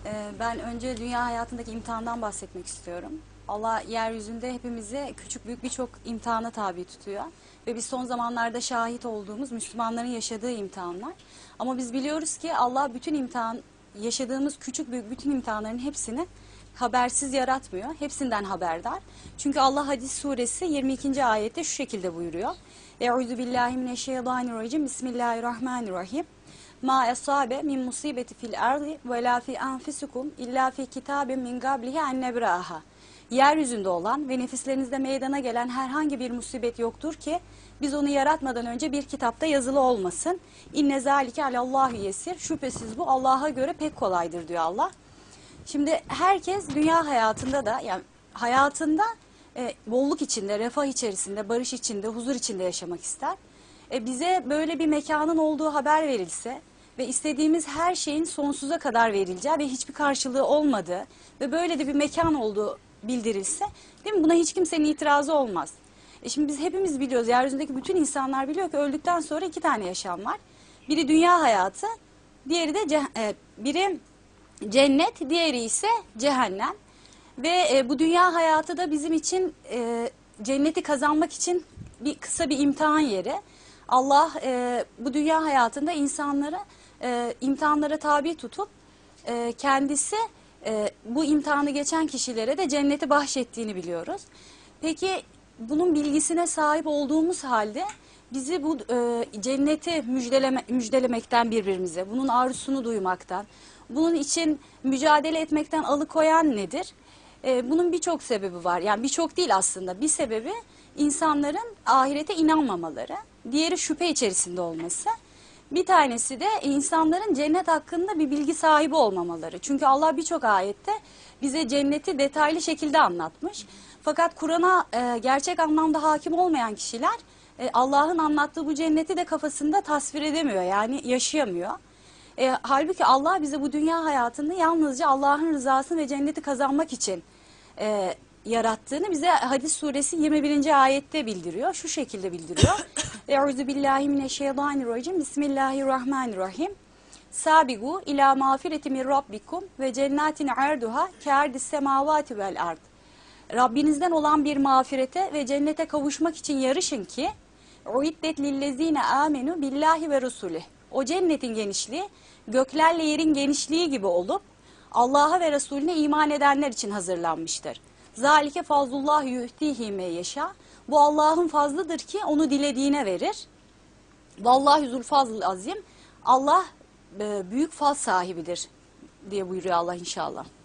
Ben önce dünya hayatındaki imtihandan bahsetmek istiyorum. Allah yeryüzünde hepimizi küçük büyük birçok imtihana tabi tutuyor. Ve biz son zamanlarda şahit olduğumuz Müslümanların yaşadığı imtihanlar. Ama biz biliyoruz ki Allah yaşadığımız küçük büyük bütün imtihanların hepsini habersiz yaratmıyor. Hepsinden haberdar. Çünkü Allah Hadis suresi 22. ayette şu şekilde buyuruyor. Euzubillahimineşşeytanirracim. Bismillahirrahmanirrahim. Ma esabe min musibeti fil ardi ve la fi anfusikum illa fi kitabin min qablihi en nebraha. Yeryüzünde olan ve nefislerinizde meydana gelen herhangi bir musibet yoktur ki biz onu yaratmadan önce bir kitapta yazılı olmasın. İnne zalike alallahi yesir. Şüphesiz bu Allah'a göre pek kolaydır diyor Allah. Şimdi herkes dünya hayatında da yani hayatında bolluk içinde, refah içerisinde, barış içinde, huzur içinde yaşamak ister. Bize böyle bir mekanın olduğu haber verilse ve istediğimiz her şeyin sonsuza kadar verileceği ve hiçbir karşılığı olmadığı ve böyle de bir mekan olduğu bildirilse, değil mi? Buna hiç kimsenin itirazı olmaz. Şimdi biz hepimiz biliyoruz, yeryüzündeki bütün insanlar biliyor ki öldükten sonra 2 tane yaşam var. Biri dünya hayatı, diğeri de biri cennet, diğeri ise cehennem. Ve bu dünya hayatı da bizim için cenneti kazanmak için kısa bir imtihan yeri. Allah bu dünya hayatında insanları imtihanlara tabi tutup kendisi bu imtihanı geçen kişilere de cenneti bahşettiğini biliyoruz. Peki bunun bilgisine sahip olduğumuz halde bizi bu cenneti müjdelemekten birbirimize, bunun arzusunu duymaktan, bunun için mücadele etmekten alıkoyan nedir? Bunun birçok sebebi var. Yani birçok değil aslında. Bir sebebi insanların ahirete inanmamaları. Diğeri şüphe içerisinde olması. Bir tanesi de insanların cennet hakkında bir bilgi sahibi olmamaları. Çünkü Allah birçok ayette bize cenneti detaylı şekilde anlatmış. Fakat Kur'an'a gerçek anlamda hakim olmayan kişiler Allah'ın anlattığı bu cenneti de kafasında tasvir edemiyor. Yani yaşayamıyor. Halbuki Allah bize bu dünya hayatında yalnızca Allah'ın rızasını ve cenneti kazanmak için yarattığını bize Hadis suresi 21. ayette bildiriyor. Şu şekilde bildiriyor. Euzubillahimineşşeytanirracim. Bismillahirrahmanirrahim. Sabigu ila mağfireti min rabbikum ve cennetin arduha ke'ardis semavati vel ard. Rabbinizden olan bir mağfirete ve cennete kavuşmak için yarışın ki uiddet lillezine amenu billahi ve rusulih. O cennetin genişliği göklerle yerin genişliği gibi olup Allah'a ve Resulüne iman edenler için hazırlanmıştır. Zalike fazlullah yuhtihi me yeşâ. Bu Allah'ın fazlıdır ki onu dilediğine verir. Vallahi zul fazl azim. Allah büyük faz sahibidir diye buyuruyor Allah inşallah.